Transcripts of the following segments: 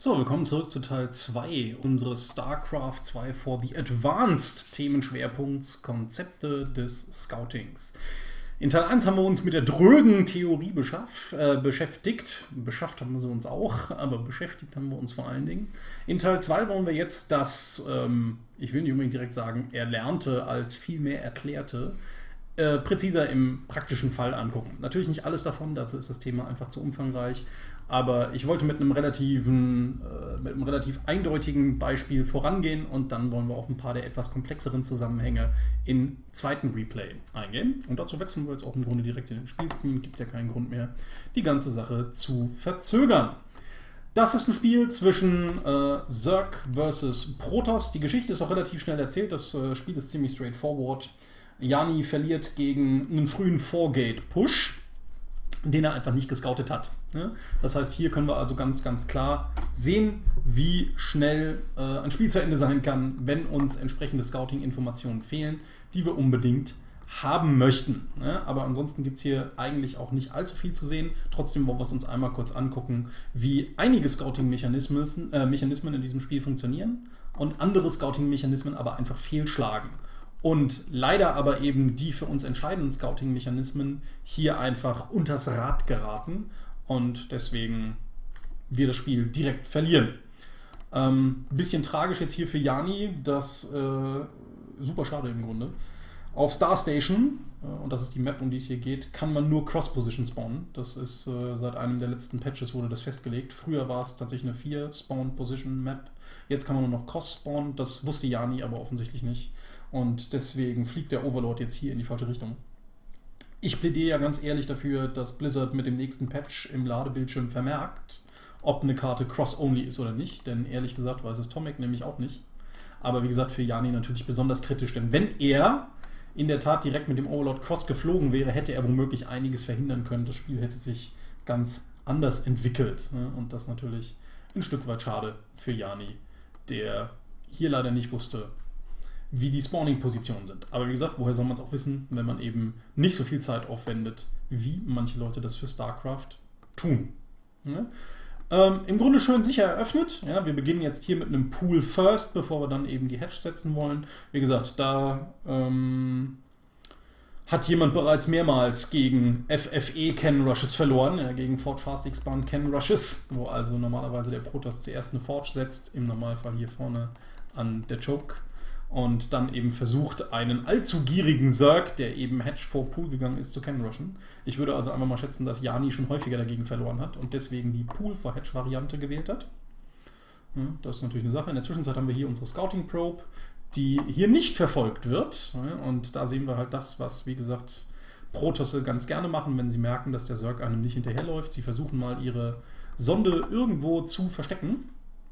So, willkommen zurück zu Teil 2 unseres StarCraft 2 for the Advanced Themenschwerpunkts Konzepte des Scoutings. In Teil 1 haben wir uns mit der drögen Theorie beschäftigt. Beschafft haben wir sie uns auch, aber beschäftigt haben wir uns vor allen Dingen. In Teil 2 wollen wir jetzt das, ich will nicht unbedingt direkt sagen, Erlernte als vielmehr Erklärte, präziser im praktischen Fall angucken. Natürlich nicht alles davon, dazu ist das Thema einfach zu umfangreich. Aber ich wollte mit einem relativ eindeutigen Beispiel vorangehen und dann wollen wir auf ein paar der etwas komplexeren Zusammenhänge im zweiten Replay eingehen. Und dazu wechseln wir jetzt auch im Grunde direkt in den Spielscreen. Gibt ja keinen Grund mehr, die ganze Sache zu verzögern. Das ist ein Spiel zwischen Zerg versus Protoss. Die Geschichte ist auch relativ schnell erzählt. Das Spiel ist ziemlich straightforward. Jani verliert gegen einen frühen 4-Gate-Push, den er einfach nicht gescoutet hat. Das heißt, hier können wir also ganz klar sehen, wie schnell ein Spiel zu Ende sein kann, wenn uns entsprechende Scouting-Informationen fehlen, die wir unbedingt haben möchten. Aber ansonsten gibt es hier eigentlich auch nicht allzu viel zu sehen. Trotzdem wollen wir es uns einmal kurz angucken, wie einige Scouting-Mechanismen in diesem Spiel funktionieren und andere Scouting-Mechanismen aber einfach fehlschlagen. Und leider aber eben die für uns entscheidenden Scouting-Mechanismen hier einfach unters Rad geraten und deswegen wir das Spiel direkt verlieren. Bisschen tragisch jetzt hier für Jani, das super schade im Grunde. Auf Star Station, und das ist die Map, um die es hier geht, kann man nur Cross-Position spawnen. Das ist seit einem der letzten Patches wurde das festgelegt. Früher war es tatsächlich eine 4-Spawn-Position-Map. Jetzt kann man nur noch Cross spawnen. Das wusste Jani aber offensichtlich nicht. Und deswegen fliegt der Overlord jetzt hier in die falsche Richtung. Ich plädiere ja ganz ehrlich dafür, dass Blizzard mit dem nächsten Patch im Ladebildschirm vermerkt, ob eine Karte Cross-Only ist oder nicht. Denn ehrlich gesagt weiß es Tomek nämlich auch nicht. Aber wie gesagt, für Jani natürlich besonders kritisch. Denn wenn er in der Tat direkt mit dem Overlord Cross geflogen wäre, hätte er womöglich einiges verhindern können. Das Spiel hätte sich ganz anders entwickelt. Und das natürlich ein Stück weit schade für Jani, der hier leider nicht wusste, wie die Spawning-Positionen sind. Aber wie gesagt, woher soll man es auch wissen, wenn man eben nicht so viel Zeit aufwendet, wie manche Leute das für StarCraft tun. Im Grunde schön sicher eröffnet. Ja, wir beginnen jetzt hier mit einem Pool First, bevor wir dann eben die Hedge setzen wollen. Wie gesagt, da hat jemand bereits mehrmals gegen FFE Cannon Rushes verloren, gegen Forge Fast Expand Cannon Rushes, wo also normalerweise der Protoss zuerst eine Forge setzt, im Normalfall hier vorne an der Choke. Und dann eben versucht, einen allzu gierigen Zerg, der eben Hedge vor Pool gegangen ist, zu Cannon-Rushen. Ich würde also einfach mal schätzen, dass Jani schon häufiger dagegen verloren hat und deswegen die Pool-for-Hedge-Variante gewählt hat. Ja, das ist natürlich eine Sache. In der Zwischenzeit haben wir hier unsere Scouting-Probe, die hier nicht verfolgt wird. Ja, und da sehen wir halt das, was, wie gesagt, Protosse ganz gerne machen, wenn sie merken, dass der Zerg einem nicht hinterherläuft. Sie versuchen mal, ihre Sonde irgendwo zu verstecken.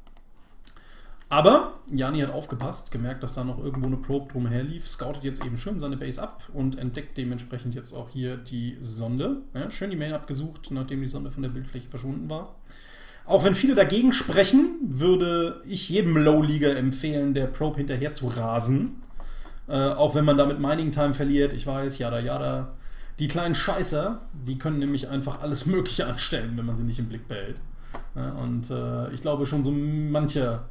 Aber Jani hat aufgepasst, gemerkt, dass da noch irgendwo eine Probe drumher lief, scoutet jetzt eben schön seine Base ab und entdeckt dementsprechend jetzt auch hier die Sonde. Ja, schön die Main abgesucht, nachdem die Sonde von der Bildfläche verschwunden war. Auch wenn viele dagegen sprechen, würde ich jedem Low-Leaguer empfehlen, der Probe hinterher zu rasen. Auch wenn man damit Mining Time verliert, ich weiß, yada. Die kleinen Scheißer, die können nämlich einfach alles Mögliche anstellen, wenn man sie nicht im Blick behält. Ja, und ich glaube schon so mancher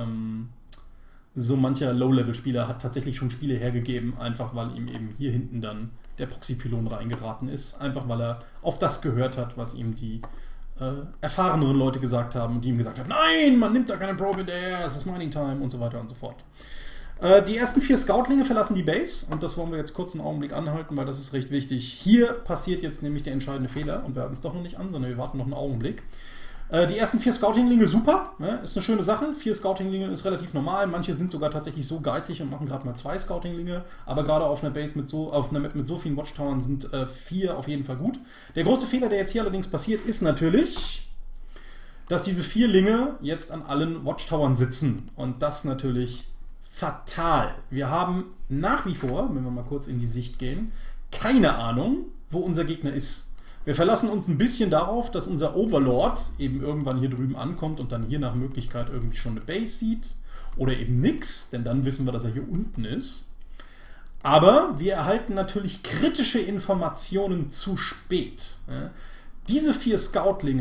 Low-Level-Spieler hat tatsächlich schon Spiele hergegeben, einfach weil ihm eben hier hinten dann der Proxy-Pylon reingeraten ist. Einfach weil er auf das gehört hat, was ihm die erfahreneren Leute gesagt haben und die ihm gesagt haben, nein, man nimmt da keine Probe hinterher, es ist Mining Time und so weiter und so fort. Die ersten 4 Scoutlinge verlassen die Base und das wollen wir jetzt kurz einen Augenblick anhalten, weil das ist recht wichtig. Hier passiert jetzt nämlich der entscheidende Fehler und wir halten es doch noch nicht an, sondern wir warten noch einen Augenblick. Die ersten 4 Scouting-Linge super, ist eine schöne Sache. 4 Scouting-Linge ist relativ normal. Manche sind sogar tatsächlich so geizig und machen gerade mal 2 Scouting-Linge. Aber gerade auf einer Base auf einer Map mit so vielen Watchtowern sind 4 auf jeden Fall gut. Der große Fehler, der jetzt hier allerdings passiert, ist natürlich, dass diese 4 Linge jetzt an allen Watchtowern sitzen. Und das natürlich fatal. Wir haben nach wie vor, wenn wir mal kurz in die Sicht gehen, keine Ahnung, wo unser Gegner ist. Wir verlassen uns ein bisschen darauf, dass unser Overlord eben irgendwann hier drüben ankommt und dann hier nach Möglichkeit irgendwie schon eine Base sieht oder eben nix, denn dann wissen wir, dass er hier unten ist. Aber wir erhalten natürlich kritische Informationen zu spät. Diese 4 Scoutlinge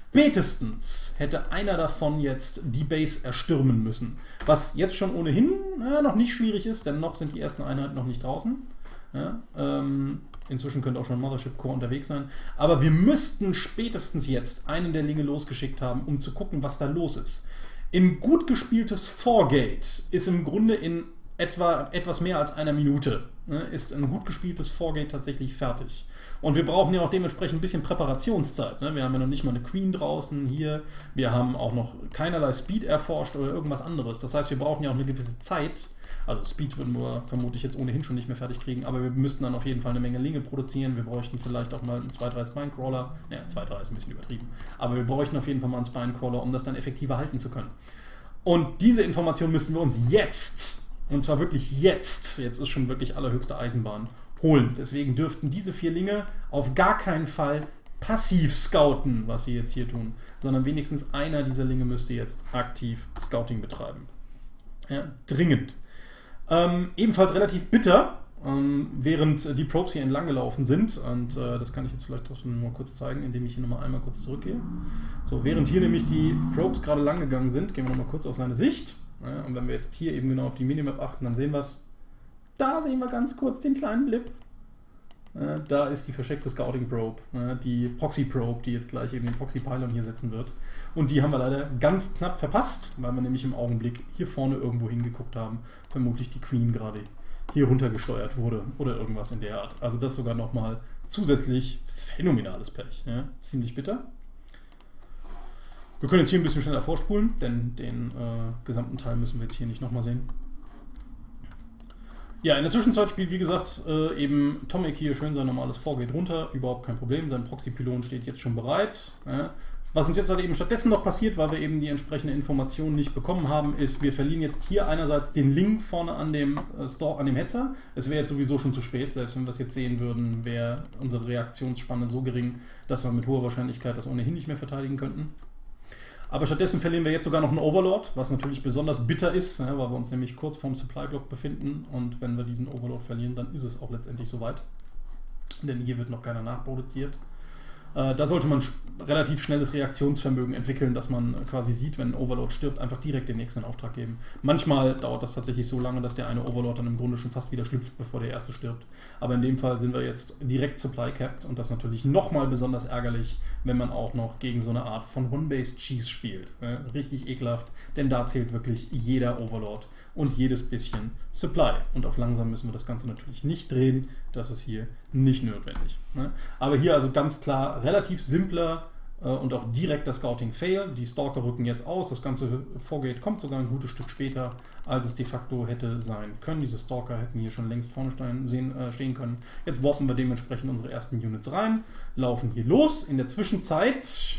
Spätestens hätte einer davon jetzt die Base erstürmen müssen. Was jetzt schon ohnehin noch nicht schwierig ist, denn noch sind die ersten Einheiten noch nicht draußen. Ja, inzwischen könnte auch schon Mothership Core unterwegs sein. Aber wir müssten spätestens jetzt einen der Linge losgeschickt haben, um zu gucken, was da los ist. Ein gut gespieltes 4-Gate ist im Grunde in etwas mehr als einer Minute. Ist ein gut gespieltes 4-Gate tatsächlich fertig. Und wir brauchen ja auch dementsprechend ein bisschen Präparationszeit. Wir haben ja noch nicht mal eine Queen draußen hier. Wir haben auch noch keinerlei Speed erforscht oder irgendwas anderes. Das heißt, wir brauchen ja auch eine gewisse Zeit. Also Speed würden wir vermutlich jetzt ohnehin schon nicht mehr fertig kriegen, aber wir müssten dann auf jeden Fall eine Menge Linge produzieren. Wir bräuchten vielleicht auch mal einen 2-3 Spine-Crawler. Naja, 2-3 ist ein bisschen übertrieben. Aber wir bräuchten auf jeden Fall mal einen Spine-Crawler, um das dann effektiver halten zu können. Und diese Information müssen wir uns jetzt, und zwar wirklich jetzt ist schon wirklich allerhöchste Eisenbahn, holen. Deswegen dürften diese 4 Linge auf gar keinen Fall passiv scouten, was sie jetzt hier tun, sondern wenigstens einer dieser Linge müsste jetzt aktiv Scouting betreiben. Ja, dringend. Ebenfalls relativ bitter, während die Probes hier entlang gelaufen sind, und das kann ich jetzt vielleicht trotzdem mal kurz zeigen, indem ich hier nochmal einmal kurz zurückgehe. So, während hier nämlich die Probes gerade lang gegangen sind, gehen wir nochmal kurz auf seine Sicht. Ja, und wenn wir jetzt hier eben genau auf die Minimap achten, dann sehen wir es. Da sehen wir ganz kurz den kleinen Blip. Da ist die versteckte Scouting Probe, die Proxy Probe, die jetzt gleich eben den Proxy Pylon hier setzen wird. Und die haben wir leider ganz knapp verpasst, weil wir nämlich im Augenblick hier vorne irgendwo hingeguckt haben. Vermutlich die Queen gerade hier runtergesteuert wurde oder irgendwas in der Art. Also das sogar nochmal zusätzlich phänomenales Pech. Ja? Ziemlich bitter. Wir können jetzt hier ein bisschen schneller vorspulen, denn den gesamten Teil müssen wir jetzt hier nicht nochmal sehen. Ja, in der Zwischenzeit spielt, wie gesagt, eben Tomek hier schön sein normales 4-Gate runter, überhaupt kein Problem, sein Proxy-Pylon steht jetzt schon bereit. Ja. Was uns jetzt halt eben stattdessen noch passiert, weil wir eben die entsprechende Information nicht bekommen haben, ist, wir verlieren jetzt hier einerseits den Link vorne an dem Store, an dem Hetzer. Es wäre jetzt sowieso schon zu spät, selbst wenn wir das jetzt sehen würden, wäre unsere Reaktionsspanne so gering, dass wir mit hoher Wahrscheinlichkeit das ohnehin nicht mehr verteidigen könnten. Aber stattdessen verlieren wir jetzt sogar noch einen Overlord, was natürlich besonders bitter ist, weil wir uns nämlich kurz vorm Supply-Block befinden. Und wenn wir diesen Overlord verlieren, dann ist es auch letztendlich soweit. Denn hier wird noch keiner nachproduziert. Da sollte man relativ schnelles Reaktionsvermögen entwickeln, dass man quasi sieht, wenn ein Overlord stirbt, einfach direkt den nächsten Auftrag geben. Manchmal dauert das tatsächlich so lange, dass der eine Overlord dann im Grunde schon fast wieder schlüpft, bevor der erste stirbt. Aber in dem Fall sind wir jetzt direkt Supply-Capped und das ist natürlich nochmal besonders ärgerlich, wenn man auch noch gegen so eine Art von One-Based-Cheese spielt. Richtig ekelhaft, denn da zählt wirklich jeder Overlord und jedes bisschen Supply. Und auf langsam müssen wir das Ganze natürlich nicht drehen, das ist hier nicht notwendig. Aber hier also ganz klar relativ simpler und auch direkter Scouting-Fail. Die Stalker rücken jetzt aus, das ganze 4-Gate kommt sogar ein gutes Stück später, als es de facto hätte sein können. Diese Stalker hätten hier schon längst vorne stehen können. Jetzt warpen wir dementsprechend unsere ersten Units rein, laufen hier los. In der Zwischenzeit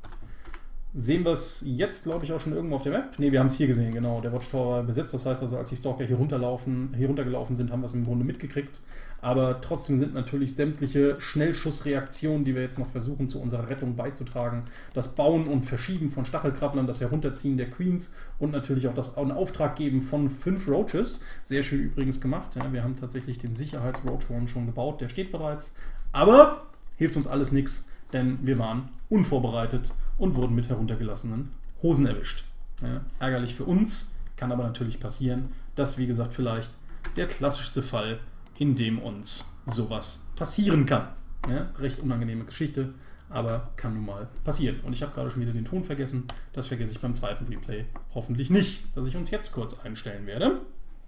sehen wir es jetzt, glaube ich, auch schon irgendwo auf der Map. Ne, wir haben es hier gesehen, genau. Der Watchtower war besetzt. Das heißt also, als die Stalker hier runtergelaufen sind, haben wir es im Grunde mitgekriegt. Aber trotzdem sind natürlich sämtliche Schnellschussreaktionen, die wir jetzt noch versuchen, zu unserer Rettung beizutragen. Das Bauen und Verschieben von Stachelkrabblern, das Herunterziehen der Queens und natürlich auch das in Auftrag geben von 5 Roaches. Sehr schön übrigens gemacht. Ja, wir haben tatsächlich den Sicherheits-Roach-One schon gebaut. Der steht bereits. Aber hilft uns alles nichts, denn wir waren unvorbereitet und wurden mit heruntergelassenen Hosen erwischt. Ja, ärgerlich für uns, kann aber natürlich passieren. Das, wie gesagt, vielleicht der klassischste Fall, in dem uns sowas passieren kann. Ja, recht unangenehme Geschichte, aber kann nun mal passieren. Und ich habe gerade schon wieder den Ton vergessen. Das vergesse ich beim zweiten Replay hoffentlich nicht, dass ich uns jetzt kurz einstellen werde.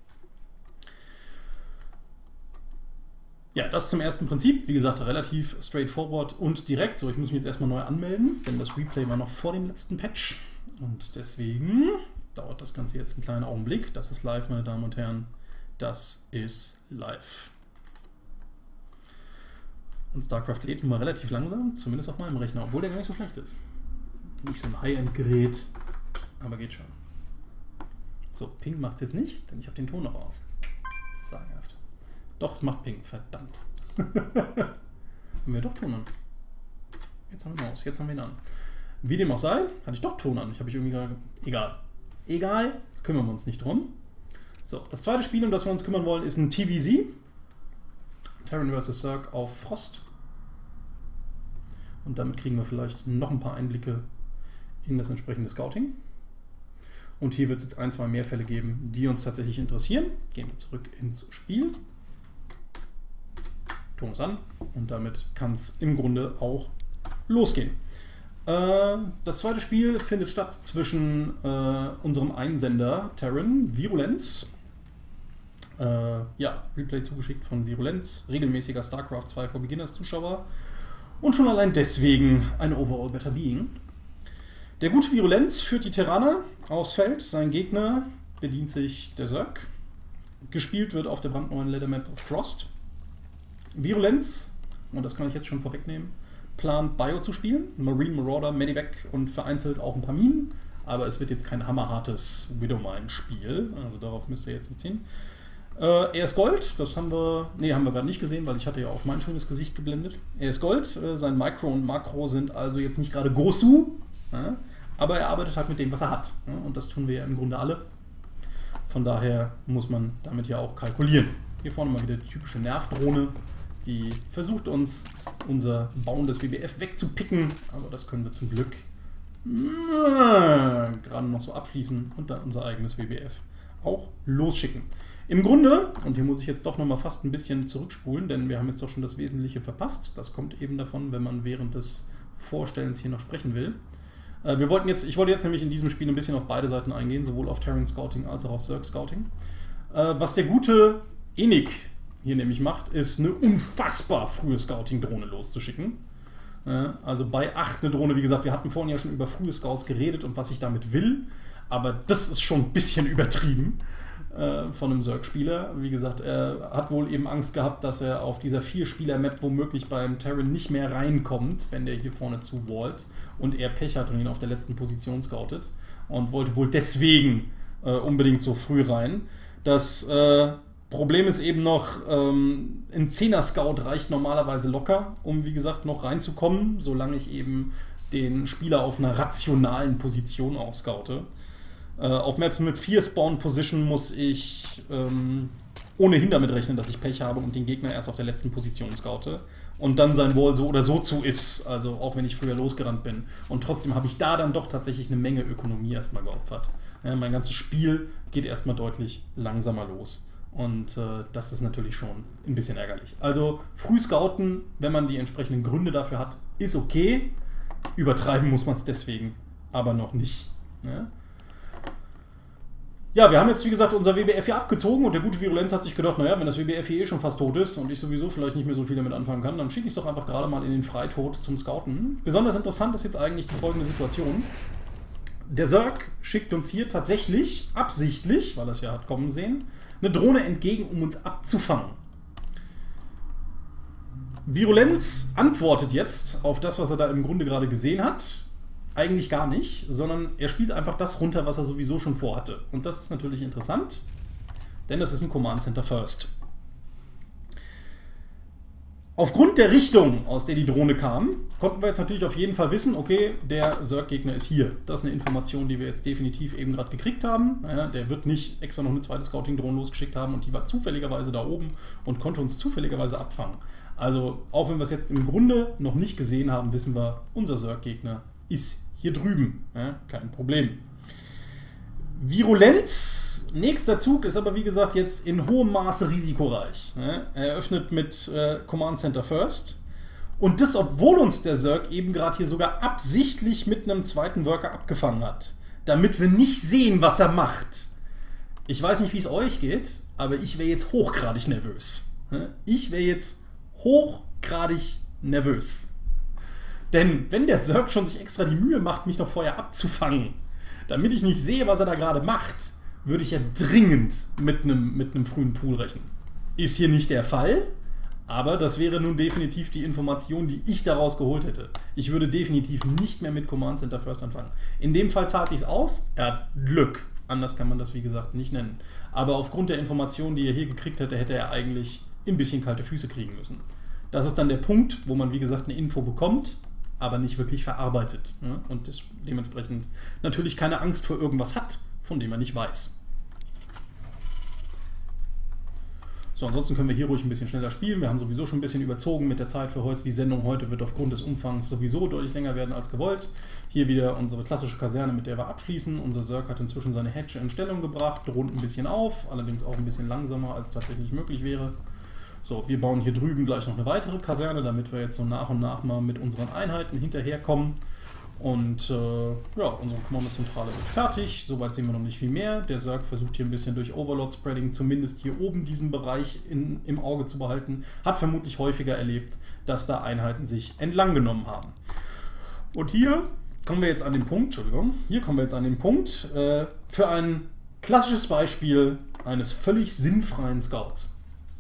Ja, das zum ersten Prinzip. Wie gesagt, relativ straightforward und direkt. So, ich muss mich jetzt erstmal neu anmelden, denn das Replay war noch vor dem letzten Patch. Und deswegen dauert das Ganze jetzt einen kleinen Augenblick. Das ist live, meine Damen und Herren. Das ist live. Und StarCraft lädt nun mal relativ langsam, zumindest auf meinem Rechner, obwohl der gar nicht so schlecht ist. Nicht so ein High-End-Gerät, aber geht schon. So, Ping macht es jetzt nicht, denn ich habe den Ton noch aus. Sagenhaft. Doch, es macht Ping, verdammt. Haben wir doch Ton an. Jetzt haben wir ihn aus, jetzt haben wir ihn an. Wie dem auch sei, hatte ich doch Ton an. Ich habe irgendwie gerade... Egal. Egal, kümmern wir uns nicht drum. So, das zweite Spiel, um das wir uns kümmern wollen, ist ein TVZ. Terran vs. Zerg auf Frost. Und damit kriegen wir vielleicht noch ein paar Einblicke in das entsprechende Scouting. Und hier wird es jetzt ein, zwei mehr Fälle geben, die uns tatsächlich interessieren. Gehen wir zurück ins Spiel. Ton ist an und damit kann es im Grunde auch losgehen. Das zweite Spiel findet statt zwischen unserem Einsender Terran, Virulenz. Ja, Replay zugeschickt von Virulenz, regelmäßiger StarCraft 2 for Beginners Zuschauer und schon allein deswegen ein Overall Better Being. Der gute Virulenz führt die Terraner aufs Feld, sein Gegner bedient sich der Zerg. Gespielt wird auf der brandneuen Ladder Map of Frost. Virulenz, und das kann ich jetzt schon vorwegnehmen, plant Bio zu spielen, Marine, Marauder, Medivac und vereinzelt auch ein paar Minen, aber es wird jetzt kein hammerhartes Widowmine-Spiel, also darauf müsst ihr jetzt nicht ziehen. Er ist Gold, das haben wir gerade nicht gesehen, weil ich hatte ja auf mein schönes Gesicht geblendet. Er ist Gold, sein Micro und Makro sind also jetzt nicht gerade Gosu, ja, aber er arbeitet halt mit dem, was er hat. Ja, und das tun wir ja im Grunde alle. Von daher muss man damit ja auch kalkulieren. Hier vorne mal wieder die typische Nervdrohne, die versucht uns unser bauendes WBF wegzupicken, aber das können wir zum Glück gerade noch so abschließen und dann unser eigenes WBF auch losschicken. Im Grunde, und hier muss ich jetzt doch noch mal fast ein bisschen zurückspulen, denn wir haben jetzt doch schon das Wesentliche verpasst. Das kommt eben davon, wenn man während des Vorstellens hier noch sprechen will. Ich wollte jetzt nämlich in diesem Spiel ein bisschen auf beide Seiten eingehen, sowohl auf Terran Scouting als auch auf Zerg Scouting. Was der gute Enik hier nämlich macht, ist eine unfassbar frühe Scouting-Drohne loszuschicken. Also bei 8 eine Drohne, wie gesagt, wir hatten vorhin ja schon über frühe Scouts geredet und was ich damit will, aber das ist schon ein bisschen übertrieben von einem Zerg-Spieler. Wie gesagt, er hat wohl eben Angst gehabt, dass er auf dieser 4-Spieler-Map womöglich beim Terran nicht mehr reinkommt, wenn der hier vorne zuwallt und er Pech hat und ihn auf der letzten Position scoutet und wollte wohl deswegen unbedingt so früh rein. Das Problem ist eben noch, ein 10er-Scout reicht normalerweise locker, um wie gesagt noch reinzukommen, solange ich eben den Spieler auf einer rationalen Position auch scoute. Auf Maps mit 4 Spawn-Position muss ich ohnehin damit rechnen, dass ich Pech habe und den Gegner erst auf der letzten Position scoute und dann sein Wall so oder so zu ist, also auch wenn ich früher losgerannt bin. Und trotzdem habe ich da dann doch tatsächlich eine Menge Ökonomie erstmal geopfert. Ja, mein ganzes Spiel geht erstmal deutlich langsamer los. Und das ist natürlich schon ein bisschen ärgerlich. Also früh scouten, wenn man die entsprechenden Gründe dafür hat, ist okay. Übertreiben muss man es deswegen aber noch nicht. Ne? Ja, wir haben jetzt, wie gesagt, unser WBF hier abgezogen und der gute Virulenz hat sich gedacht, naja, wenn das WBF hier eh schon fast tot ist und ich sowieso vielleicht nicht mehr so viel damit anfangen kann, dann schicke ich es doch einfach gerade mal in den Freitod zum Scouten. Besonders interessant ist jetzt eigentlich die folgende Situation. Der Zerg schickt uns hier tatsächlich, absichtlich, weil er es ja hat kommen sehen, eine Drohne entgegen, um uns abzufangen. Virulenz antwortet jetzt auf das, was er da im Grunde gerade gesehen hat. Eigentlich gar nicht, sondern er spielt einfach das runter, was er sowieso schon vorhatte. Und das ist natürlich interessant, denn das ist ein Command Center First. Aufgrund der Richtung, aus der die Drohne kam, konnten wir jetzt natürlich auf jeden Fall wissen, okay, der Zerg-Gegner ist hier. Das ist eine Information, die wir jetzt definitiv eben gerade gekriegt haben. Ja, der wird nicht extra noch eine zweite Scouting-Drohne losgeschickt haben und die war zufälligerweise da oben und konnte uns zufälligerweise abfangen. Also, auch wenn wir es jetzt im Grunde noch nicht gesehen haben, wissen wir, unser Zerg-Gegner ist hier drüben. Ja, kein Problem. Virulenz, nächster Zug, ist aber wie gesagt jetzt in hohem Maße risikoreich. Ja, er eröffnet mit Command Center First. Und das, obwohl uns der Zerg eben gerade hier sogar absichtlich mit einem zweiten Worker abgefangen hat. Damit wir nicht sehen, was er macht. Ich weiß nicht, wie es euch geht, aber ich wäre jetzt hochgradig nervös. Ich wäre jetzt hochgradig nervös. Denn wenn der Zerg schon sich extra die Mühe macht, mich noch vorher abzufangen, damit ich nicht sehe, was er da gerade macht, würde ich ja dringend mit einem frühen Pool rechnen. Ist hier nicht der Fall, aber das wäre nun definitiv die Information, die ich daraus geholt hätte. Ich würde definitiv nicht mehr mit Command Center First anfangen. In dem Fall zahlt sich's aus, er hat Glück. Anders kann man das, wie gesagt, nicht nennen. Aber aufgrund der Informationen, die er hier gekriegt hätte, hätte er eigentlich ein bisschen kalte Füße kriegen müssen. Das ist dann der Punkt, wo man, wie gesagt, eine Info bekommt, aber nicht wirklich verarbeitet. Ja? Und dementsprechend natürlich keine Angst vor irgendwas hat, von dem man nicht weiß. So, ansonsten können wir hier ruhig ein bisschen schneller spielen. Wir haben sowieso schon ein bisschen überzogen mit der Zeit für heute. Die Sendung heute wird aufgrund des Umfangs sowieso deutlich länger werden als gewollt. Hier wieder unsere klassische Kaserne, mit der wir abschließen. Unser Zerg hat inzwischen seine Hedge in Stellung gebracht, rund ein bisschen auf, allerdings auch ein bisschen langsamer, als tatsächlich möglich wäre. So, wir bauen hier drüben gleich noch eine weitere Kaserne, damit wir jetzt so nach und nach mal mit unseren Einheiten hinterherkommen. Und ja, unsere Kommandozentrale wird fertig, soweit sehen wir noch nicht viel mehr. Der Zerg versucht hier ein bisschen durch Overlord-Spreading zumindest hier oben diesen Bereich im Auge zu behalten. Hat vermutlich häufiger erlebt, dass da Einheiten sich entlang genommen haben. Und hier kommen wir jetzt an den Punkt, für ein klassisches Beispiel eines völlig sinnfreien Scouts.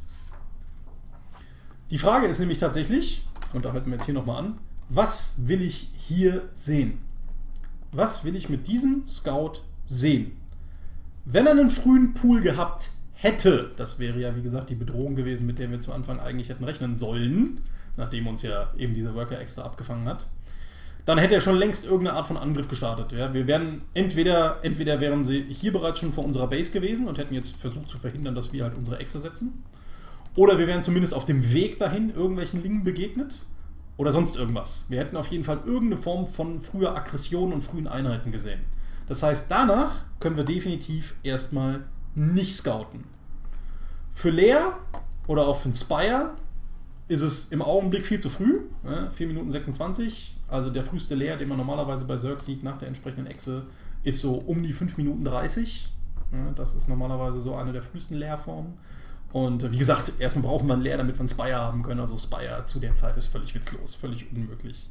Die Frage ist nämlich tatsächlich, und da halten wir jetzt hier nochmal an, was will ich hier sehen? Was will ich mit diesem Scout sehen? Wenn er einen frühen Pool gehabt hätte, das wäre ja wie gesagt die Bedrohung gewesen, mit der wir zu Anfang eigentlich hätten rechnen sollen, nachdem uns ja eben dieser Worker extra abgefangen hat, dann hätte er schon längst irgendeine Art von Angriff gestartet. Ja, wir wären entweder wären sie hier bereits schon vor unserer Base gewesen und hätten jetzt versucht zu verhindern, dass wir halt unsere Echse setzen, oder wir wären zumindest auf dem Weg dahin irgendwelchen Lingen begegnet. Oder sonst irgendwas. Wir hätten auf jeden Fall irgendeine Form von früher Aggression und frühen Einheiten gesehen. Das heißt, danach können wir definitiv erstmal nicht scouten. Für Leer oder auch für den Spire ist es im Augenblick viel zu früh. 4 Minuten 26. Also der früheste Leer, den man normalerweise bei Zerg sieht nach der entsprechenden Echse, ist so um die 5 Minuten 30. Das ist normalerweise so eine der frühesten Leerformen. Und wie gesagt, erstmal brauchen wir ein Leer, damit wir einen Spire haben können. Also Spire zu der Zeit ist völlig witzlos, völlig unmöglich.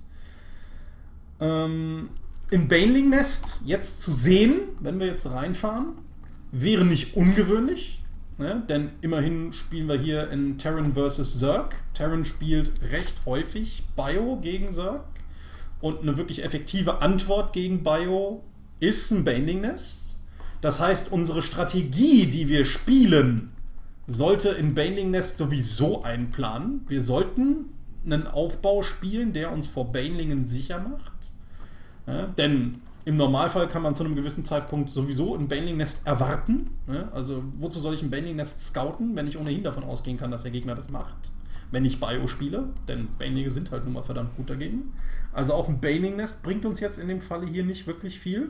Im Baneling Nest jetzt zu sehen, wenn wir jetzt reinfahren, wäre nicht ungewöhnlich. Ne? Denn immerhin spielen wir hier in Terran vs. Zerg. Terran spielt recht häufig Bio gegen Zerg. Und eine wirklich effektive Antwort gegen Bio ist ein Baneling Nest. Das heißt, unsere Strategie, die wir spielen, sollte in Baneling Nest sowieso einplanen. Wir sollten einen Aufbau spielen, der uns vor Banelingen sicher macht. Ja, denn im Normalfall kann man zu einem gewissen Zeitpunkt sowieso ein Baneling Nest erwarten. Ja, also wozu soll ich ein Baneling Nest scouten, wenn ich ohnehin davon ausgehen kann, dass der Gegner das macht, wenn ich Bio spiele? Denn Banelinge sind halt nun mal verdammt gut dagegen. Also auch ein Baneling Nest bringt uns jetzt in dem Falle hier nicht wirklich viel.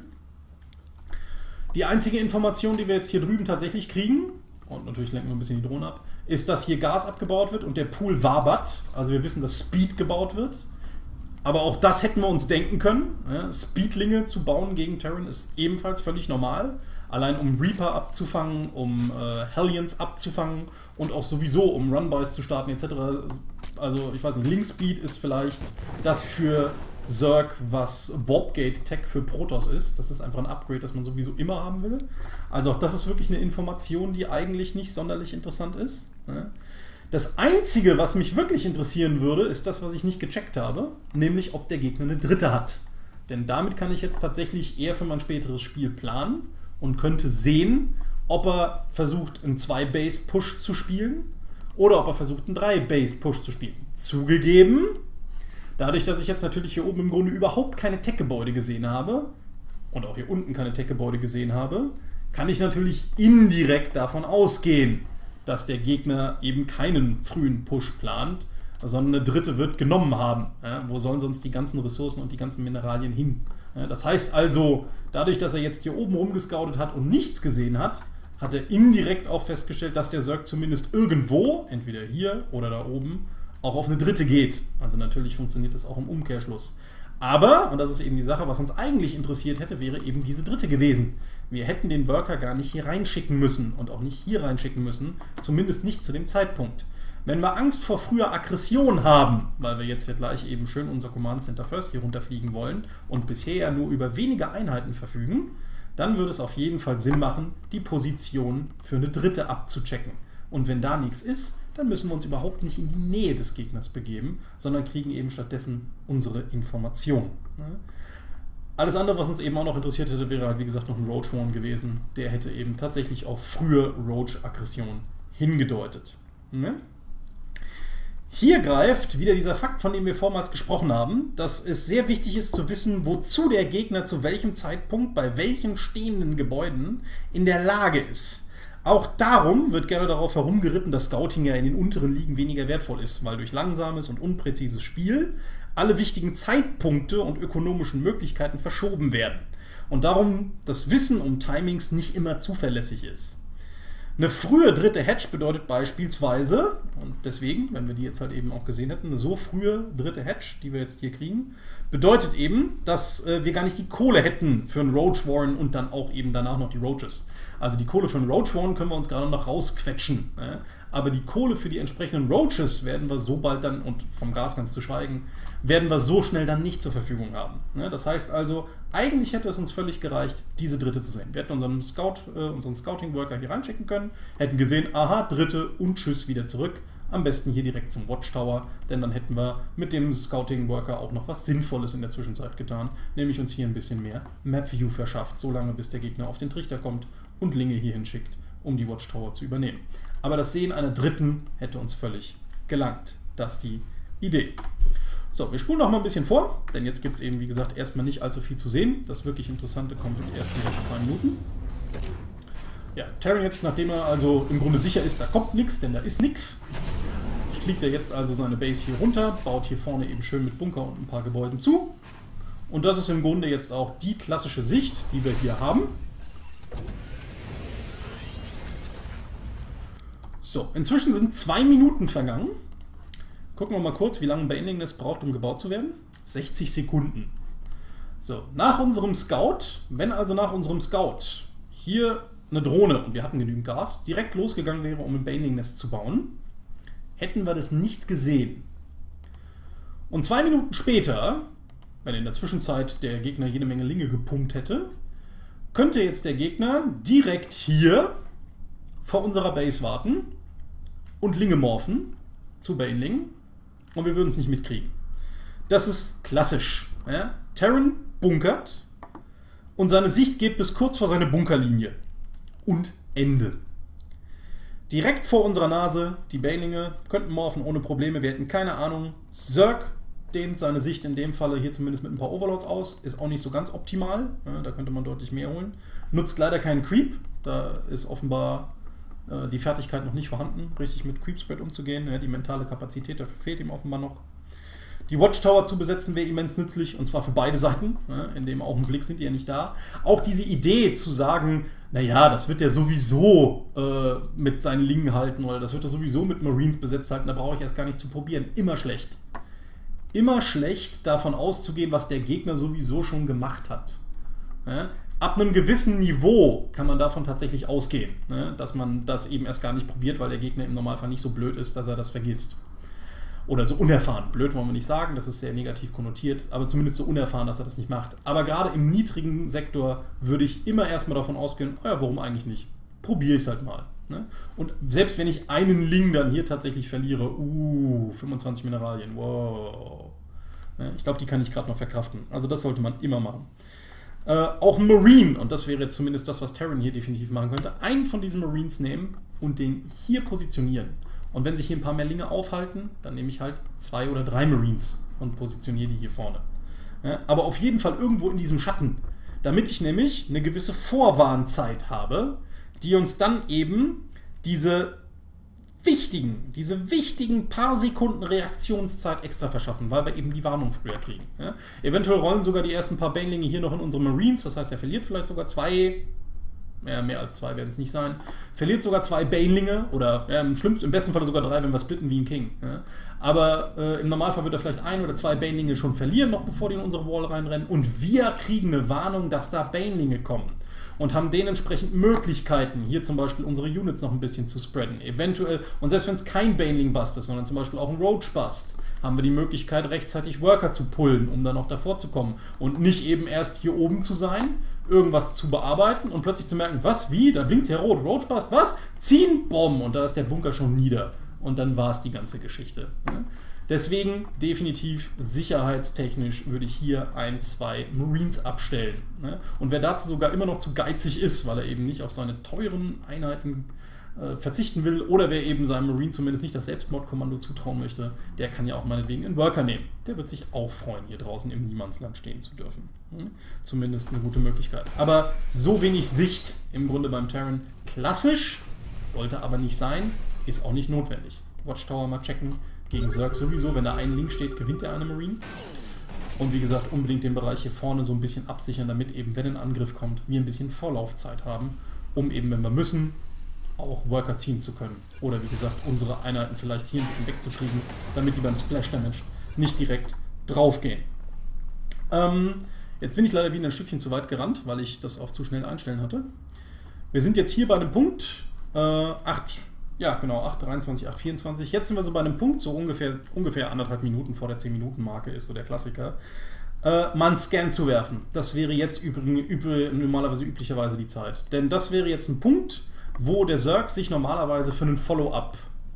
Die einzige Information, die wir jetzt hier drüben tatsächlich kriegen, und natürlich lenken wir ein bisschen die Drohne ab, ist, dass hier Gas abgebaut wird und der Pool wabert. Also wir wissen, dass Speed gebaut wird. Aber auch das hätten wir uns denken können. Ja, Speedlinge zu bauen gegen Terran ist ebenfalls völlig normal. Allein um Reaper abzufangen, um Hellions abzufangen und auch sowieso um Runbys zu starten etc. Also ich weiß nicht, Link Speed ist vielleicht das für Zerg, was Warpgate Tech für Protoss ist. Das ist einfach ein Upgrade, das man sowieso immer haben will. Also auch das ist wirklich eine Information, die eigentlich nicht sonderlich interessant ist. Das Einzige, was mich wirklich interessieren würde, ist das, was ich nicht gecheckt habe, nämlich ob der Gegner eine dritte hat. Denn damit kann ich jetzt tatsächlich eher für mein späteres Spiel planen und könnte sehen, ob er versucht, einen 2-Base-Push zu spielen oder ob er versucht, einen 3-Base-Push zu spielen. Zugegeben, dadurch, dass ich jetzt natürlich hier oben im Grunde überhaupt keine Tech-Gebäude gesehen habe und auch hier unten keine Tech-Gebäude gesehen habe, kann ich natürlich indirekt davon ausgehen, dass der Gegner eben keinen frühen Push plant, sondern eine dritte wird genommen haben. Ja, wo sollen sonst die ganzen Ressourcen und die ganzen Mineralien hin? Ja, das heißt also, dadurch, dass er jetzt hier oben rumgescoutet hat und nichts gesehen hat, hat er indirekt auch festgestellt, dass der Zerg zumindest irgendwo, entweder hier oder da oben, auch auf eine dritte geht. Also natürlich funktioniert das auch im Umkehrschluss. Aber, und das ist eben die Sache, was uns eigentlich interessiert hätte, wäre eben diese dritte gewesen. Wir hätten den Worker gar nicht hier reinschicken müssen und auch nicht hier reinschicken müssen, zumindest nicht zu dem Zeitpunkt. Wenn wir Angst vor früher Aggression haben, weil wir jetzt hier gleich eben schön unser Command Center First hier runterfliegen wollen und bisher ja nur über wenige Einheiten verfügen, dann würde es auf jeden Fall Sinn machen, die Position für eine dritte abzuchecken. Und wenn da nichts ist, dann müssen wir uns überhaupt nicht in die Nähe des Gegners begeben, sondern kriegen eben stattdessen unsere Information. Alles andere, was uns eben auch noch interessiert hätte, wäre halt wie gesagt noch ein Roach One gewesen. Der hätte eben tatsächlich auf frühe Roach-Aggression hingedeutet. Hier greift wieder dieser Fakt, von dem wir vormals gesprochen haben, dass es sehr wichtig ist zu wissen, wozu der Gegner zu welchem Zeitpunkt bei welchen stehenden Gebäuden in der Lage ist. Auch darum wird gerne darauf herumgeritten, dass Scouting ja in den unteren Ligen weniger wertvoll ist, weil durch langsames und unpräzises Spiel alle wichtigen Zeitpunkte und ökonomischen Möglichkeiten verschoben werden. Und darum das Wissen um Timings nicht immer zuverlässig ist. Eine frühe dritte Hedge bedeutet beispielsweise, und deswegen, wenn wir die jetzt halt eben auch gesehen hätten, eine so frühe dritte Hedge, die wir jetzt hier kriegen, bedeutet eben, dass wir gar nicht die Kohle hätten für einen Roach Warren und dann auch eben danach noch die Roaches. Also die Kohle für einen Roach Warren können wir uns gerade noch rausquetschen. Aber die Kohle für die entsprechenden Roaches werden wir so bald dann, und vom Gas ganz zu schweigen, werden wir so schnell dann nicht zur Verfügung haben. Das heißt also, eigentlich hätte es uns völlig gereicht, diese dritte zu sehen. Wir hätten unseren Scouting-Worker hier reinschicken können, hätten gesehen, aha, dritte und tschüss, wieder zurück. Am besten hier direkt zum Watchtower, denn dann hätten wir mit dem Scouting-Worker auch noch was Sinnvolles in der Zwischenzeit getan, nämlich uns hier ein bisschen mehr Map-View verschafft, solange bis der Gegner auf den Trichter kommt und Linge hier hinschickt, um die Watchtower zu übernehmen. Aber das Sehen einer dritten hätte uns völlig gelangt. Das ist die Idee. So, wir spulen noch mal ein bisschen vor, denn jetzt gibt es eben, wie gesagt, erstmal nicht allzu viel zu sehen. Das wirklich Interessante kommt jetzt erst in 2 Minuten. Ja, Terran jetzt, nachdem er also im Grunde sicher ist, da kommt nichts, denn da ist nichts, fliegt er jetzt also seine Base hier runter, baut hier vorne eben schön mit Bunker und ein paar Gebäuden zu. Und das ist im Grunde jetzt auch die klassische Sicht, die wir hier haben. So, inzwischen sind 2 Minuten vergangen. Gucken wir mal kurz, wie lange Baneling das braucht, um gebaut zu werden. 60 Sekunden. So, nach unserem Scout, wenn also nach unserem Scout hier eine Drohne, und wir hatten genügend Gas, direkt losgegangen wäre, um ein Baneling-Nest zu bauen, hätten wir das nicht gesehen. Und 2 Minuten später, wenn in der Zwischenzeit der Gegner jede Menge Linge gepumpt hätte, könnte jetzt der Gegner direkt hier vor unserer Base warten und Linge morphen zu Baneling und wir würden es nicht mitkriegen. Das ist klassisch. Ja? Terran bunkert und seine Sicht geht bis kurz vor seine Bunkerlinie. Und Ende. Direkt vor unserer Nase, die Banelinge könnten morphen ohne Probleme, wir hätten keine Ahnung. Zerg dehnt seine Sicht in dem Falle hier zumindest mit ein paar Overlords aus, ist auch nicht so ganz optimal, ja, da könnte man deutlich mehr holen. Nutzt leider keinen Creep, da ist offenbar die Fertigkeit noch nicht vorhanden, richtig mit Creep Spread umzugehen, ja, die mentale Kapazität dafür fehlt ihm offenbar noch. Die Watchtower zu besetzen wäre immens nützlich, und zwar für beide Seiten. In dem Augenblick sind die ja nicht da. Auch diese Idee zu sagen, naja, das wird er sowieso mit seinen Lingen halten oder das wird er sowieso mit Marines besetzt halten, da brauche ich erst gar nicht zu probieren. Immer schlecht. Immer schlecht, davon auszugehen, was der Gegner sowieso schon gemacht hat. Ab einem gewissen Niveau kann man davon tatsächlich ausgehen, dass man das eben erst gar nicht probiert, weil der Gegner im Normalfall nicht so blöd ist, dass er das vergisst. Oder so unerfahren. Blöd wollen wir nicht sagen, das ist sehr negativ konnotiert, aber zumindest so unerfahren, dass er das nicht macht. Aber gerade im niedrigen Sektor würde ich immer erstmal davon ausgehen, ja, warum eigentlich nicht? Probiere ich es halt mal. Ne? Und selbst wenn ich einen Ling dann hier tatsächlich verliere, 25 Mineralien, wow. Ich glaube, die kann ich gerade noch verkraften. Also das sollte man immer machen. Auch ein Marine, und das wäre jetzt zumindest das, was Terran hier definitiv machen könnte, einen von diesen Marines nehmen und den hier positionieren. Und wenn sich hier ein paar mehr Linge aufhalten, dann nehme ich halt 2 oder 3 Marines und positioniere die hier vorne. Ja, aber auf jeden Fall irgendwo in diesem Schatten, damit ich nämlich eine gewisse Vorwarnzeit habe, die uns dann eben diese wichtigen paar Sekunden Reaktionszeit extra verschaffen, weil wir eben die Warnung früher kriegen. Ja? Eventuell rollen sogar die ersten paar Banelinge hier noch in unsere Marines, das heißt, er verliert vielleicht sogar 2, mehr als 2 werden es nicht sein, verliert sogar 2 Banelinge oder im besten Fall sogar 3, wenn wir splitten wie ein King. Ja? Aber im Normalfall wird er vielleicht 1 oder 2 Banelinge schon verlieren, noch bevor die in unsere Wall reinrennen, und wir kriegen eine Warnung, dass da Banelinge kommen. Und haben dementsprechend Möglichkeiten, hier zum Beispiel unsere Units noch ein bisschen zu spreaden. Eventuell, und selbst wenn es kein Baneling-Bust ist, sondern zum Beispiel auch ein Roach-Bust, haben wir die Möglichkeit, rechtzeitig Worker zu pullen, um dann noch davor zu kommen. Und nicht eben erst hier oben zu sein, irgendwas zu bearbeiten und plötzlich zu merken, was, wie, da blinkt es ja rot, Roach-Bust, was? Ziehen, Bomben, und da ist der Bunker schon nieder. Und dann war es die ganze Geschichte. Deswegen definitiv sicherheitstechnisch würde ich hier 1, 2 Marines abstellen. Und wer dazu sogar immer noch zu geizig ist, weil er eben nicht auf seine teuren Einheiten verzichten will, oder wer eben seinem Marine zumindest nicht das Selbstmordkommando zutrauen möchte, der kann ja auch meinetwegen einen Worker nehmen. Der wird sich auch freuen, hier draußen im Niemandsland stehen zu dürfen. Zumindest eine gute Möglichkeit. Aber so wenig Sicht im Grunde beim Terran. Klassisch, Sollte aber nicht sein, ist auch nicht notwendig. Watchtower mal checken, gegen Zerg sowieso, wenn da ein Link steht, gewinnt er eine Marine. Und wie gesagt, unbedingt den Bereich hier vorne so ein bisschen absichern, damit eben, wenn ein Angriff kommt, wir ein bisschen Vorlaufzeit haben, um eben, wenn wir müssen, auch Worker ziehen zu können. Oder wie gesagt, unsere Einheiten vielleicht hier ein bisschen wegzukriegen, damit die beim Splash Damage nicht direkt draufgehen. Jetzt bin ich leider wieder ein Stückchen zu weit gerannt, weil ich das auch zu schnell einstellen hatte. Wir sind jetzt hier bei einem Punkt 8, ja genau, 8,23, 8,24. Jetzt sind wir so bei einem Punkt, so ungefähr 1,5 Minuten vor der 10-Minuten-Marke ist so der Klassiker, mal einen Scan zu werfen. Das wäre jetzt normalerweise üblicherweise die Zeit. Denn das wäre jetzt ein Punkt, wo der Zerg sich normalerweise für einen Follow-up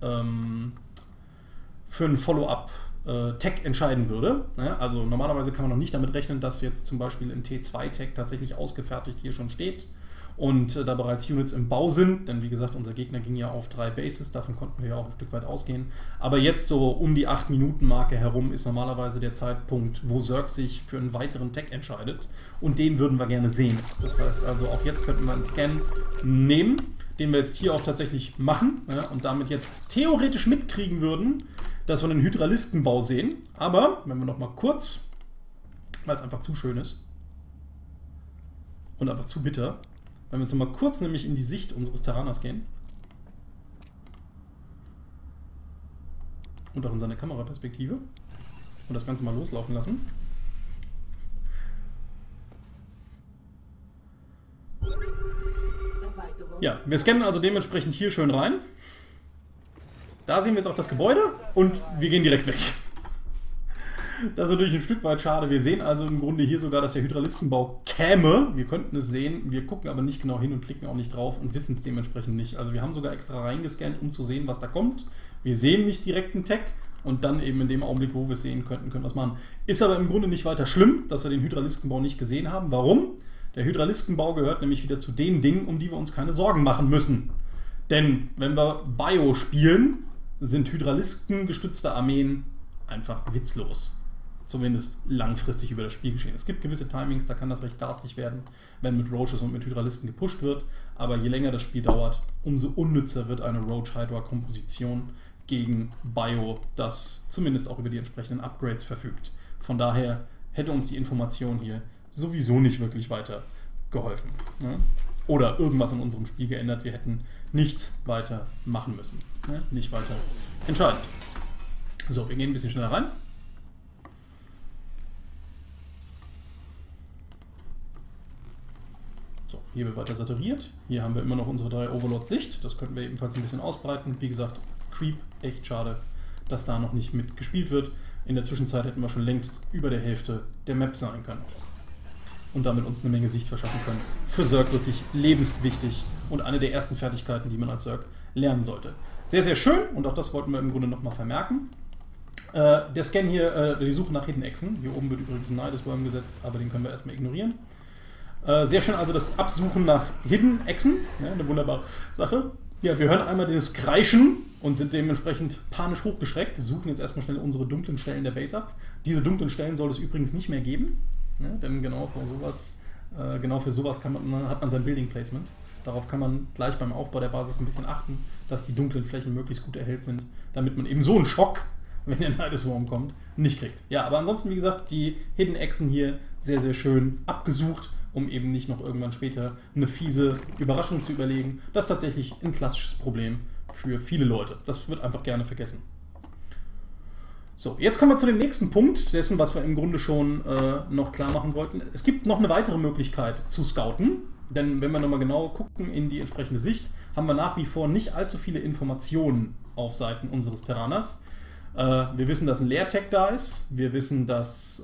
Tag entscheiden würde. Also normalerweise kann man noch nicht damit rechnen, dass jetzt zum Beispiel ein T2-Tag tatsächlich ausgefertigt hier schon steht und da bereits Units im Bau sind, denn wie gesagt, unser Gegner ging ja auf 3 Bases, davon konnten wir ja auch ein Stück weit ausgehen. Aber jetzt so um die 8-Minuten-Marke herum ist normalerweise der Zeitpunkt, wo Zerg sich für einen weiteren Tag entscheidet und den würden wir gerne sehen. Das heißt also, auch jetzt könnten wir einen Scan nehmen, den wir jetzt hier auch tatsächlich machen, ja, und damit jetzt theoretisch mitkriegen würden, dass wir einen Hydralistenbau sehen. Aber, wenn wir noch mal kurz, weil es einfach zu schön ist und einfach zu bitter, wenn wir jetzt noch mal kurz nämlich in die Sicht unseres Terraners gehen und auch in seine Kameraperspektive und das Ganze mal loslaufen lassen. Ja, wir scannen also dementsprechend hier schön rein. Da sehen wir jetzt auch das Gebäude und wir gehen direkt weg. Das ist natürlich ein Stück weit schade. Wir sehen also im Grunde hier sogar, dass der Hydralistenbau käme. Wir könnten es sehen, wir gucken aber nicht genau hin und klicken auch nicht drauf und wissen es dementsprechend nicht. Also wir haben sogar extra reingescannt, um zu sehen, was da kommt. Wir sehen nicht direkt einen Tag und dann eben in dem Augenblick, wo wir es sehen könnten, können wir es machen. Ist aber im Grunde nicht weiter schlimm, dass wir den Hydralistenbau nicht gesehen haben. Warum? Der Hydralistenbau gehört nämlich wieder zu den Dingen, um die wir uns keine Sorgen machen müssen. Denn wenn wir Bio spielen, sind hydralistengestützte Armeen einfach witzlos. Zumindest langfristig über das Spiel geschehen. Es gibt gewisse Timings, da kann das recht garstig werden, wenn mit Roaches und mit Hydralisten gepusht wird. Aber je länger das Spiel dauert, umso unnützer wird eine Roach-Hydra-Komposition gegen Bio, das zumindest auch über die entsprechenden Upgrades verfügt. Von daher hätte uns die Information hier sowieso nicht wirklich weiter geholfen. Ne? Oder irgendwas an unserem Spiel geändert. Wir hätten nichts weiter machen müssen. Ne? Nicht weiter entscheidend. So, wir gehen ein bisschen schneller rein. So, hier wird weiter saturiert. Hier haben wir immer noch unsere 3 Overlord-Sicht. Das könnten wir ebenfalls ein bisschen ausbreiten. Wie gesagt, Creep, echt schade, dass da noch nicht mitgespielt wird. In der Zwischenzeit hätten wir schon längst über der Hälfte der Map sein können. Und damit uns eine Menge Sicht verschaffen können. Für Zerg wirklich lebenswichtig und eine der ersten Fertigkeiten, die man als Zerg lernen sollte. Sehr, sehr schön und auch das wollten wir im Grunde nochmal vermerken. Der Scan hier, die Suche nach Hidden Echsen. Hier oben wird übrigens ein Nidus Worm gesetzt, aber den können wir erstmal ignorieren. Sehr schön also das Absuchen nach Hidden Echsen. Ja, eine wunderbare Sache. Ja, wir hören einmal das Kreischen und sind dementsprechend panisch hochgeschreckt. Suchen jetzt erstmal schnell unsere dunklen Stellen der Base ab. Diese dunklen Stellen soll es übrigens nicht mehr geben. Ja, denn genau für sowas hat man sein Building Placement. Darauf kann man gleich beim Aufbau der Basis ein bisschen achten, dass die dunklen Flächen möglichst gut erhellt sind, damit man eben so einen Schock, wenn der Nidus Worm kommt, nicht kriegt. Ja, aber ansonsten, wie gesagt, die Hidden Echsen hier sehr, sehr schön abgesucht, um eben nicht noch irgendwann später eine fiese Überraschung zu überlegen. Das ist tatsächlich ein klassisches Problem für viele Leute. Das wird einfach gerne vergessen. So, jetzt kommen wir zu dem nächsten Punkt, dessen, was wir im Grunde schon noch klar machen wollten. Es gibt noch eine weitere Möglichkeit zu scouten, denn wenn wir nochmal genau gucken in die entsprechende Sicht, haben wir nach wie vor nicht allzu viele Informationen auf Seiten unseres Terraners. Wir wissen, dass ein Leer-Tag da ist, wir wissen, dass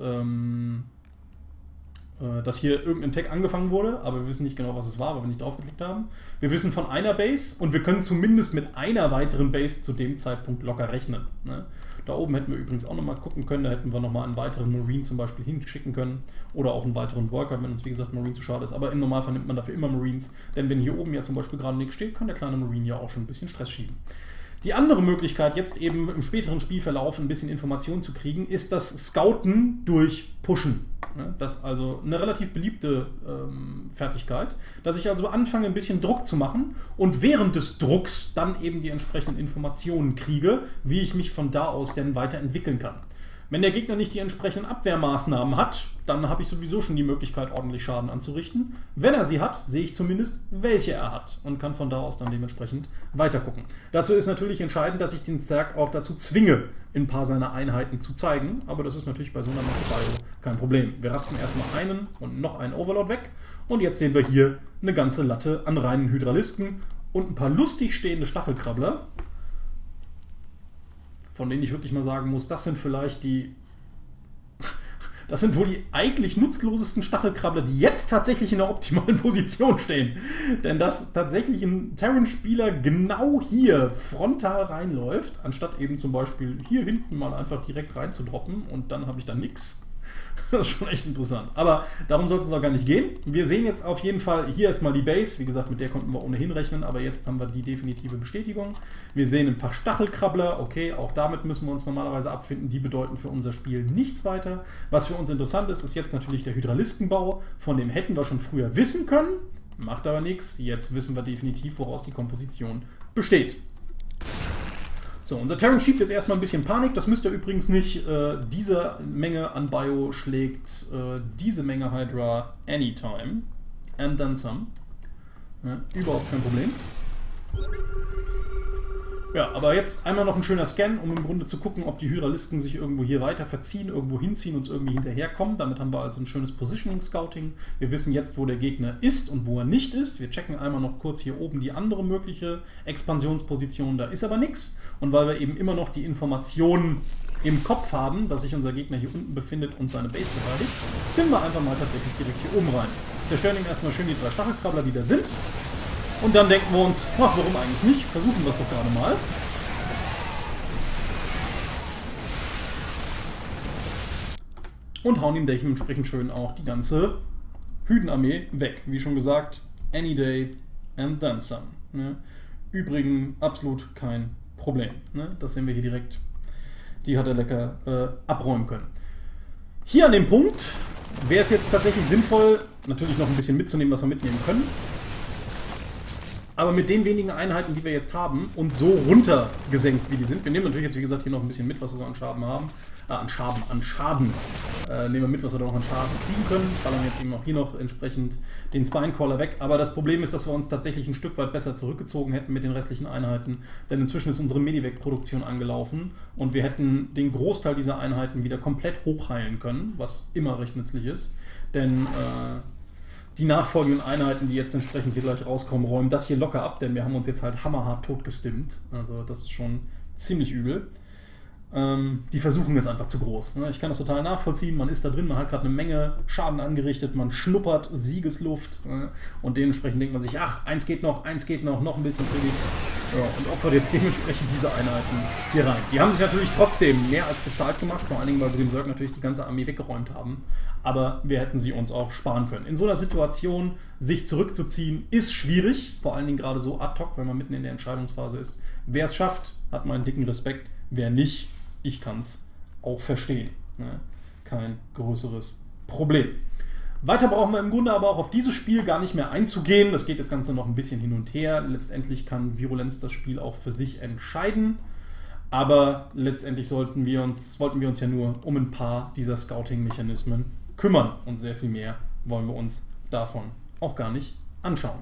hier irgendein Tag angefangen wurde, aber wir wissen nicht genau, was es war, weil wir nicht drauf geklickt haben. Wir wissen von einer Base und wir können zumindest mit einer weiteren Base zu dem Zeitpunkt locker rechnen. Ne? Da oben hätten wir übrigens auch nochmal gucken können, da hätten wir nochmal einen weiteren Marine zum Beispiel hinschicken können oder auch einen weiteren Worker, wenn uns wie gesagt Marine zu schade ist. Aber im Normalfall nimmt man dafür immer Marines, denn wenn hier oben ja zum Beispiel gerade nichts steht, kann der kleine Marine ja auch schon ein bisschen Stress schieben. Die andere Möglichkeit, jetzt eben im späteren Spielverlauf ein bisschen Information zu kriegen, ist das Scouten durch Pushen. Das ist also eine relativ beliebte Fertigkeit, dass ich also anfange, ein bisschen Druck zu machen und während des Drucks dann eben die entsprechenden Informationen kriege, wie ich mich von da aus denn weiterentwickeln kann. Wenn der Gegner nicht die entsprechenden Abwehrmaßnahmen hat, dann habe ich sowieso schon die Möglichkeit, ordentlich Schaden anzurichten. Wenn er sie hat, sehe ich zumindest, welche er hat und kann von da aus dann dementsprechend weitergucken. Dazu ist natürlich entscheidend, dass ich den Zerg auch dazu zwinge, ein paar seiner Einheiten zu zeigen, aber das ist natürlich bei so einer Masse Bio kein Problem. Wir ratzen erstmal einen und noch einen Overlord weg und jetzt sehen wir hier eine ganze Latte an reinen Hydralisken und ein paar lustig stehende Stachelkrabbler, von denen ich wirklich mal sagen muss, das sind vielleicht das sind wohl die eigentlich nutzlosesten Stachelkrabbler, die jetzt tatsächlich in der optimalen Position stehen. Denn dass tatsächlich ein Terran-Spieler genau hier frontal reinläuft, anstatt eben zum Beispiel hier hinten mal einfach direkt reinzudroppen und dann habe ich da nichts. Das ist schon echt interessant. Aber darum soll es auch gar nicht gehen. Wir sehen jetzt auf jeden Fall, hier erstmal die Base. Wie gesagt, mit der konnten wir ohnehin rechnen, aber jetzt haben wir die definitive Bestätigung. Wir sehen ein paar Stachelkrabbler. Okay, auch damit müssen wir uns normalerweise abfinden. Die bedeuten für unser Spiel nichts weiter. Was für uns interessant ist, ist jetzt natürlich der Hydraliskenbau. Von dem hätten wir schon früher wissen können. Macht aber nichts. Jetzt wissen wir definitiv, woraus die Komposition besteht. So, unser Terran schiebt jetzt erstmal ein bisschen Panik. Das müsst ihr übrigens nicht. Diese Menge an Bio schlägt diese Menge Hydra anytime. And then some. Ja, überhaupt kein Problem. Ja, aber jetzt einmal noch ein schöner Scan, um im Grunde zu gucken, ob die Hydralisken sich irgendwo hier weiter verziehen, irgendwo hinziehen, uns irgendwie hinterherkommen. Damit haben wir also ein schönes Positioning-Scouting. Wir wissen jetzt, wo der Gegner ist und wo er nicht ist. Wir checken einmal noch kurz hier oben die andere mögliche Expansionsposition. Da ist aber nichts. Und weil wir eben immer noch die Informationen im Kopf haben, dass sich unser Gegner hier unten befindet und seine Base verteidigt, stimmen wir einfach mal tatsächlich direkt hier oben rein. Zerstören ihm erstmal schön die 3 Stachelkrabbler, die da sind. Und dann denken wir uns, ach, warum eigentlich nicht? Versuchen wir es doch gerade mal. Und hauen ihm dementsprechend schön auch die ganze Hydenarmee weg. Wie schon gesagt, any day and then some. Ne? Übrigens absolut kein Problem. Ne? Das sehen wir hier direkt. Die hat er lecker abräumen können. Hier an dem Punkt wäre es jetzt tatsächlich sinnvoll, natürlich noch ein bisschen mitzunehmen, was wir mitnehmen können. Aber mit den wenigen Einheiten, die wir jetzt haben und so runtergesenkt, wie die sind, wir nehmen natürlich jetzt, wie gesagt, hier noch ein bisschen mit, was wir so an Schaden haben. An Schaden. Nehmen wir mit, was wir da noch an Schaden kriegen können. Ballern jetzt eben auch hier noch entsprechend den Spinecrawler weg. Aber das Problem ist, dass wir uns tatsächlich ein Stück weit besser zurückgezogen hätten mit den restlichen Einheiten. Denn inzwischen ist unsere Medivac-Produktion angelaufen und wir hätten den Großteil dieser Einheiten wieder komplett hochheilen können, was immer recht nützlich ist. Denn die nachfolgenden Einheiten, die jetzt entsprechend hier gleich rauskommen, räumen das hier locker ab, denn wir haben uns jetzt halt hammerhart totgestimmt. Also das ist schon ziemlich übel. Die Versuchung ist einfach zu groß. Ich kann das total nachvollziehen, man ist da drin, man hat gerade eine Menge Schaden angerichtet, man schnuppert Siegesluft und dementsprechend denkt man sich, ach, eins geht noch ein bisschen Kredit und opfert jetzt dementsprechend diese Einheiten hier rein. Die haben sich natürlich trotzdem mehr als bezahlt gemacht, vor allen Dingen, weil sie dem Zerg natürlich die ganze Armee weggeräumt haben, aber wir hätten sie uns auch sparen können. In so einer Situation sich zurückzuziehen, ist schwierig, vor allen Dingen gerade so ad hoc, wenn man mitten in der Entscheidungsphase ist. Wer es schafft, hat meinen dicken Respekt, wer nicht, ich kann es auch verstehen. Ne? Kein größeres Problem. Weiter brauchen wir im Grunde aber auch auf dieses Spiel gar nicht mehr einzugehen. Das geht jetzt Ganze noch ein bisschen hin und her. Letztendlich kann Virulenz das Spiel auch für sich entscheiden. Aber letztendlich wollten wir uns ja nur um ein paar dieser Scouting-Mechanismen kümmern. Und sehr viel mehr wollen wir uns davon auch gar nicht anschauen.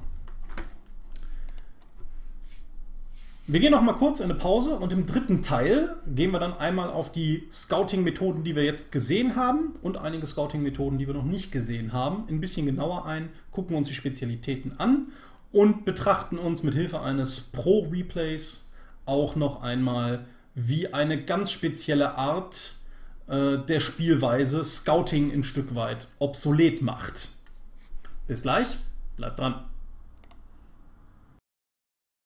Wir gehen noch mal kurz in eine Pause und im dritten Teil gehen wir dann einmal auf die Scouting-Methoden, die wir jetzt gesehen haben und einige Scouting-Methoden, die wir noch nicht gesehen haben, ein bisschen genauer ein, gucken uns die Spezialitäten an und betrachten uns mit Hilfe eines Pro-Replays auch noch einmal, wie eine ganz spezielle Art der Spielweise Scouting ein Stück weit obsolet macht. Bis gleich, bleibt dran.